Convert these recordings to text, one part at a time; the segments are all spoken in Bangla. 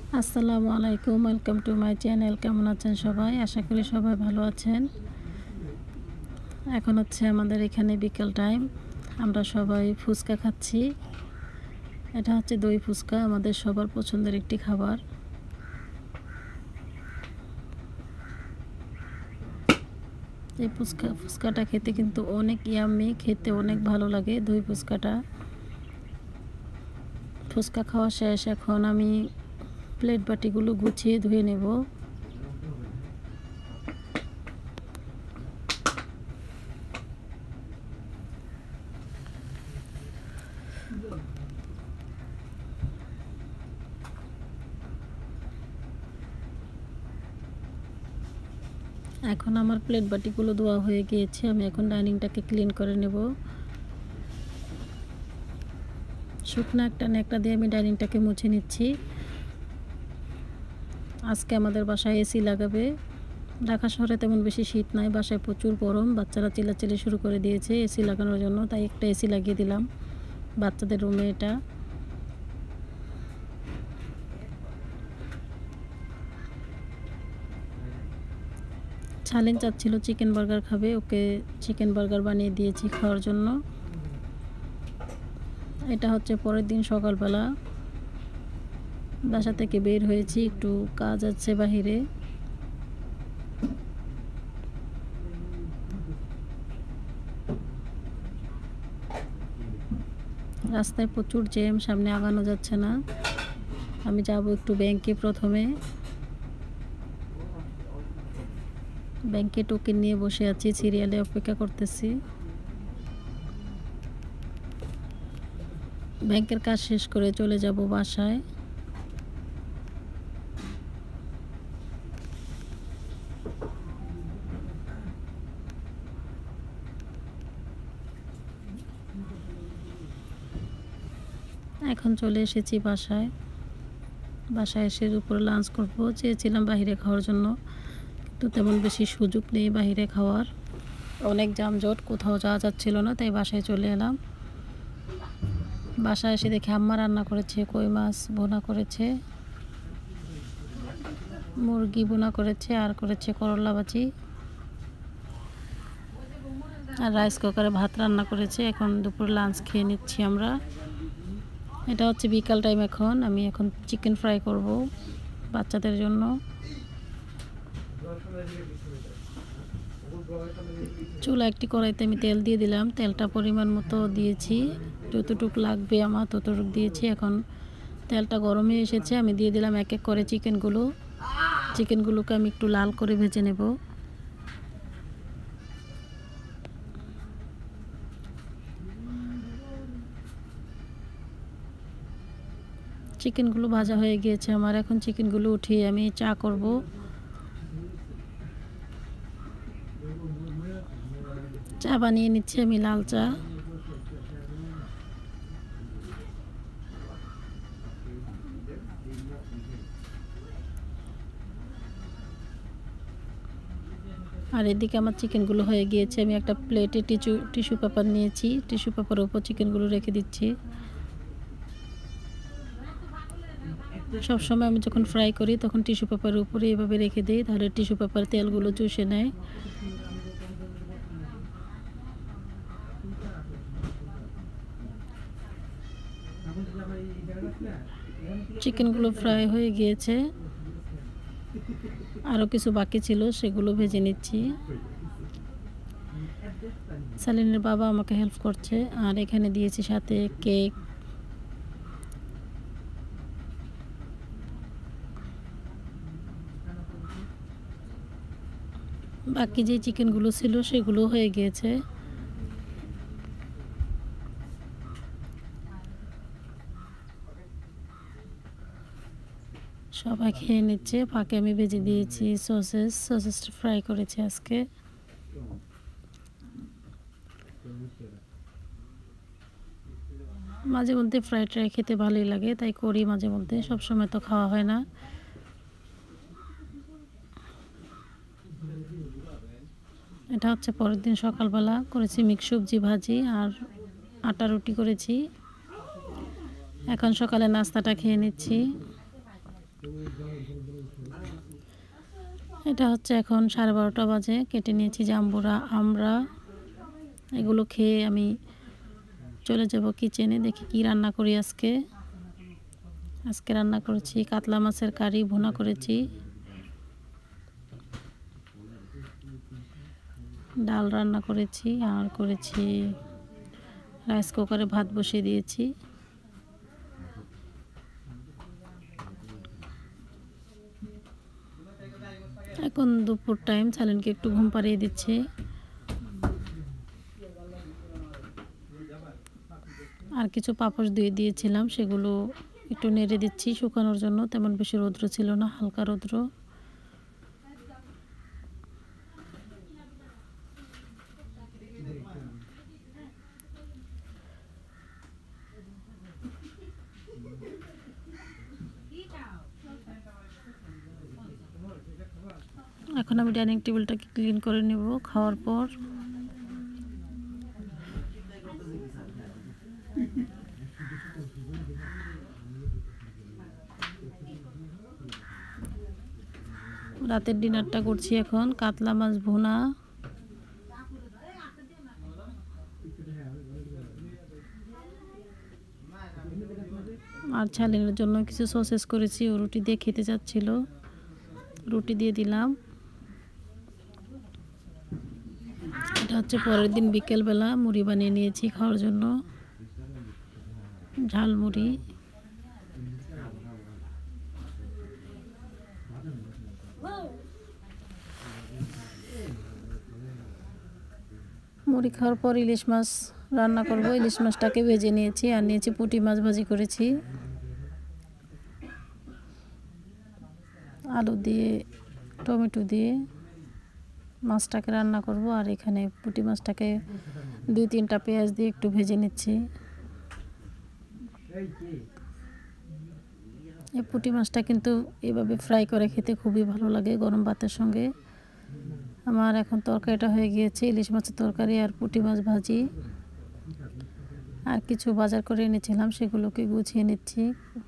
আসসালামু আলাইকুম, ওয়েলকাম টু মাই চ্যানেল। কেমন আছেন সবাই? আশা করি সবাই ভালো আছেন। এখন হচ্ছে আমাদের এখানে বিকেল টাইম। আমরা সবাই ফুচকা খাচ্ছি। এটা হচ্ছে দই ফুচকা, আমাদের সবার পছন্দের একটি খাবার। এই ফুচকাটা খেতে কিন্তু অনেক ইয়াম্মি, খেতে অনেক ভালো লাগে দই ফুচকাটা। ফুচকা খাওয়া শেষ, এখন আমি প্লেট বাটিগুলো গুছিয়ে ধুয়ে নেব। এখন আমার প্লেট বাটিগুলো ধোয়া হয়ে গিয়েছে, আমি এখন ডাইনিংটাকে ক্লিন করে নেব। শুকনো একটা ন্যাকড়া দিয়ে আমি ডাইনিংটাকে মুছে নিচ্ছি। আজকে আমাদের বাসায় এসি লাগাবে। ঢাকা শহরে তেমন বেশি শীত নাই, বাসায় প্রচুর গরম। বাচ্চারা চিল্লাচিল্লি শুরু করে দিয়েছে এসি লাগানোর জন্য, তাই একটা এসি লাগিয়ে দিলাম বাচ্চাদের রুমে। এটা ছালেন চাচ্ছিল চিকেন বার্গার খাবে, ওকে চিকেন বার্গার বানিয়ে দিয়েছি খাওয়ার জন্য। এটা হচ্ছে পরের দিন সকালবেলা, বাসা থেকে বের হয়েছি, একটু কাজ আছে বাহিরে। রাস্তায় প্রচুর জ্যাম, সামনে আগানো যাচ্ছে না। আমি যাব একটু ব্যাংকে। প্রথমে ব্যাংকে টোকেন নিয়ে বসে আছি, সিরিয়ালে অপেক্ষা করতেছি। ব্যাংকের কাজ শেষ করে চলে যাব বাসায়। এখন চলে এসেছি বাসায়। বাসায় এসে দুপুরে লাঞ্চ করব। চেয়েছিলাম বাইরে খাওয়ার জন্য, কিন্তু তেমন বেশি সুযোগ নেই বাইরে খাওয়ার। অনেক যানজট, কোথাও যাওয়া যাচ্ছিল না, তাই বাসায় চলে এলাম। বাসায় এসে দেখি আম্মা রান্না করেছে, কই মাছ ভুনা করেছে, মুরগি ভুনা করেছে, আর করেছে করলা ভাজি, আর রাইস কুকারে ভাত রান্না করেছে। এখন দুপুরে লাঞ্চ খেয়ে নিচ্ছি আমরা। এটা হচ্ছে বিকাল টাইম। আমি এখন চিকেন ফ্রাই করব বাচ্চাদের জন্য। চুলা একটি কড়াইতে আমি তেল দিয়ে দিলাম, তেলটা পরিমাণ মতো দিয়েছি, যতটুকু লাগবে আমার ততটুকু দিয়েছি। এখন তেলটা গরম হয়ে এসেছে, আমি দিয়ে দিলাম এক এক করে চিকেনগুলোকে আমি একটু লাল করে ভেজে নেব। চিকেনগুলো ভাজা হয়ে গিয়েছে আমার। এখন চিকেনগুলো উঠিয়ে আমি চা করব। চা বানিয়ে নিচ্ছি আমি, লাল চা। আর এদিকে আমার চিকেনগুলো হয়ে গিয়েছে। আমি একটা প্লেটে টিস্যু পেপার নিয়েছি, টিস্যু পেপারের উপর চিকেনগুলো রেখে দিচ্ছি। সবসময় আমি যখন ফ্রাই করি তখন টিস্যু পেপারের উপরে এভাবে রেখে দিই, তাহলে টিস্যু পেপার তেলগুলো চুষে নেয়। চিকেনগুলো ফ্রাই হয়ে গিয়েছে, আরও কিছু বাকি ছিল, সেগুলো ভেজে নিচ্ছি। সালিনের বাবা আমাকে হেল্প করছে। আর এখানে দিয়েছি সাথে কেক। বাকি যে চিকেনগুলো ছিল সেগুলো হয়ে গিয়েছে। সবাই খেয়ে নিচ্ছে, ফাঁকে আমি ভেজে দিয়েছি সসেসটা ফ্রাই করেছি আজকে। মাঝে মধ্যে ফ্রাইড রাইস খেতে ভালোই লাগে, তাই করি মাঝে মধ্যে, সবসময় তো খাওয়া হয় না। এটা হচ্ছে পরের দিন সকালবেলা, করেছি মিক্স সবজি ভাজি আর আটা রুটি করেছি। এখন সকালে নাস্তাটা খেয়ে নিচ্ছি। এটা হচ্ছে এখন 12:30 বাজে। কেটে নিয়েছি জাম্বুরা, আমরা এগুলো খেয়ে আমি চলে যাব কিচেনে। দেখি কি রান্না করি আজকে। আজকে রান্না করেছি কাতলা মাছের কারি, ভুনা করেছি, ডাল রান্না করেছি, আর করেছি রাইস কুকারে ভাত বসিয়ে দিয়েছি। এখন দুপুর টাইম, সালেনকে একটু ঘুম পাড়িয়ে দিচ্ছে। আর কিছু পাপোশ দিয়ে দিয়েছিলাম, সেগুলো একটু নেড়ে দিচ্ছি শুকানোর জন্য। তেমন বেশি রৌদ্র ছিল না, হালকা রৌদ্র। এখন আমি ডাইনিং টেবিলটাকে ক্লিন করে নেব খাওয়ার পর। রাতের ডিনারটা করছি এখন কাতলা মাছ ভুনা, আর ছালের জন্য কিছু সসেস করেছি। ও রুটি দিয়ে খেতে চাচ্ছিল, রুটি দিয়ে দিলাম। এটা হচ্ছে পরের দিন বিকেলবেলা মুড়ি বানিয়ে নিয়েছি খাওয়ার জন্য, ঝালমুড়ি। মুড়ি খাওয়ার পর ইলিশ মাছ রান্না করব। ইলিশ মাছটাকে ভেজে নিয়েছি, আর নিয়েছি পুঁটি মাছ ভাজি করেছি আলু দিয়ে, টমেটো দিয়ে মাছটাকে রান্না করব। আর এখানে পুঁটি মাছটাকে 2-3টা পেঁয়াজ দিয়ে একটু ভেজে নিচ্ছি। এই পুঁটি মাছটা কিন্তু এভাবে ফ্রাই করে খেতে খুবই ভালো লাগে গরম ভাতের সঙ্গে। আমার এখন তরকারিটা হয়ে গিয়েছে, ইলিশ মাছের তরকারি আর পুঁটি মাছ ভাজি। আর কিছু বাজার করে এনেছিলাম, সেগুলোকে গুছিয়ে নিচ্ছি।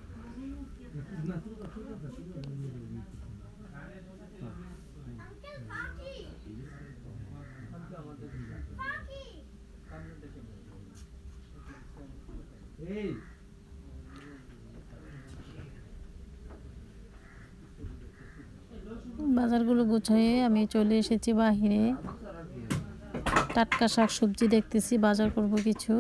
বাজারগুলো গুছিয়ে আমি চলে এসেছি বাহিরে। টাটকা শাক সবজি দেখতেছি, বাজার করব কিছু।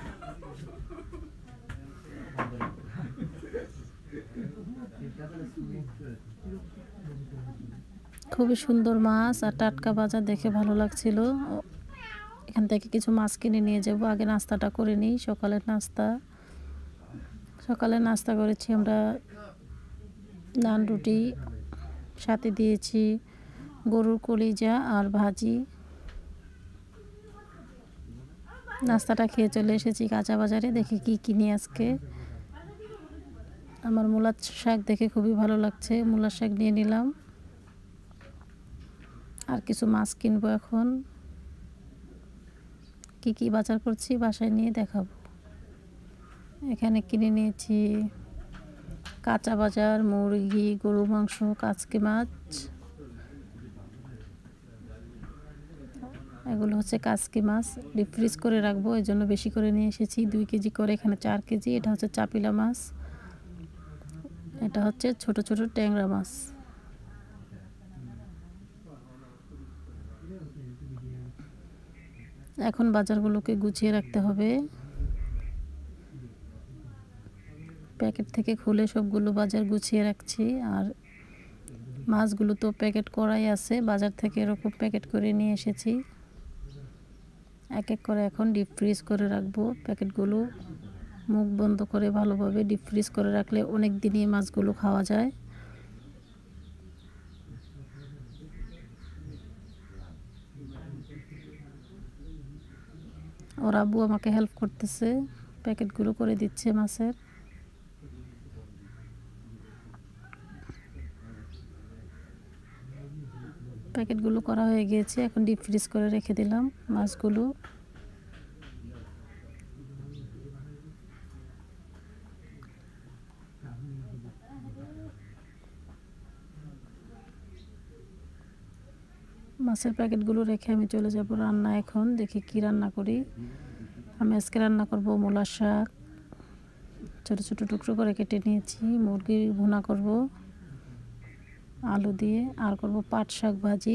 খুবই সুন্দর মাছ আর টাটকা বাজার, দেখে ভালো লাগছিল। এখান থেকে কিছু মাছ কিনে নিয়ে যাব। আগে নাস্তাটা করে নিই, সকালের নাস্তা। সকালে নাস্তা করেছি আমরা নান রুটি, সাথে দিয়েছি গরুর কলিজা আর ভাজি। নাস্তাটা খেয়ে চলে এসেছি কাঁচা বাজারে। দেখি কি কিনি আজকে। আমার মূলার শাক দেখে খুবই ভালো লাগছে, মূলার শাক নিয়ে নিলাম। আর কিছু মাছ কিনবো এখন। কি কি বাজার করছি বাসায় নিয়ে দেখাবো। এখানে কিনে নিয়েছি কাঁচা বাজার, মুরগি, গরু মাংস, কাচকি মাছ। এগুলো হচ্ছে কাচকি মাছ, ডিপ ফ্রিজ করে রাখবো, এই জন্য বেশি করে নিয়ে এসেছি। 2 কেজি করে, এখানে 4 কেজি। এটা হচ্ছে চাপিলা মাছ, এটা হচ্ছে ছোট ছোট ট্যাংরা মাছ। এখন বাজারগুলোকে গুছিয়ে রাখতে হবে। প্যাকেট থেকে খুলে সবগুলো বাজার গুছিয়ে রাখছি। আর মাছগুলো তো প্যাকেট করাই আছে, বাজার থেকে এরকম প্যাকেট করে নিয়ে এসেছি। এক এক করে এখন ডিপ ফ্রিজ করে রাখবো প্যাকেটগুলো। মুখ বন্ধ করে ভালোভাবে ডিপ ফ্রিজ করে রাখলে অনেক দিনই মাছগুলো খাওয়া যায়। ওর আব্বু আমাকে হেল্প করতেছে, প্যাকেটগুলো করে দিচ্ছে মাছের। প্যাকেটগুলো করা হয়ে গিয়েছে, এখন ডিপ ফ্রিজ করে রেখে দিলাম মাছগুলো। মাছের প্যাকেটগুলো রেখে আমি চলে যাব রান্না। এখন দেখি কি রান্না করি। আমি আজকে রান্না করব মূলার শাক, ছোট ছোট টুকরো করে কেটে নিয়েছি। মুরগি ভুনা করব আলু দিয়ে, আর করব পাট শাক ভাজি।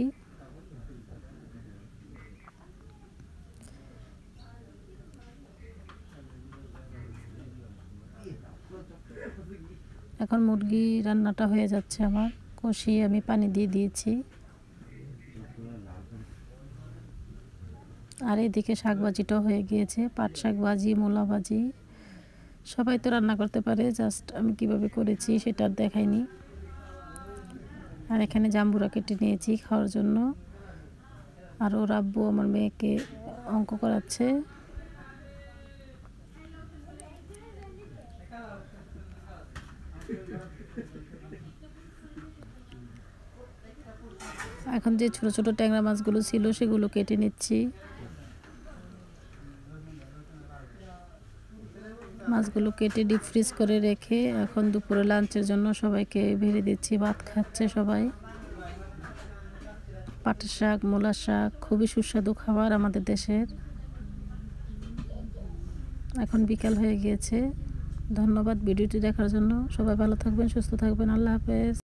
এখন মুরগি রান্নাটা হয়ে যাচ্ছে আমার, কষিয়ে আমি পানি দিয়ে দিয়েছি। আর এদিকে শাক ভাজিটাও হয়ে গিয়েছে, পাট শাক ভাজি, মূলা ভাজি। সবাই তো রান্না করতে পারে, জাস্ট আমি কিভাবে করেছি সেটা দেখাইনি। আর এখানে জাম্বুরা কেটে নিয়েছি খাওয়ার জন্য। আর ওর আব্বু আমার মেয়েকে অঙ্ক করাচ্ছে। এখন যে ছোট ছোট ট্যাংরা মাছগুলো ছিল সেগুলো কেটে নিচ্ছি। মাছগুলো কেটে ডিপ ফ্রিজ করে রেখে এখন দুপুরে লাঞ্চের জন্য সবাইকে বেড়ে দিচ্ছি। ভাত খাচ্ছে সবাই। পাটের শাক, মূলার শাক খুবই সুস্বাদু খাবার আমাদের দেশের। এখন বিকাল হয়ে গিয়েছে। ধন্যবাদ ভিডিওটি দেখার জন্য। সবাই ভালো থাকবেন, সুস্থ থাকবেন। আল্লাহ হাফেজ।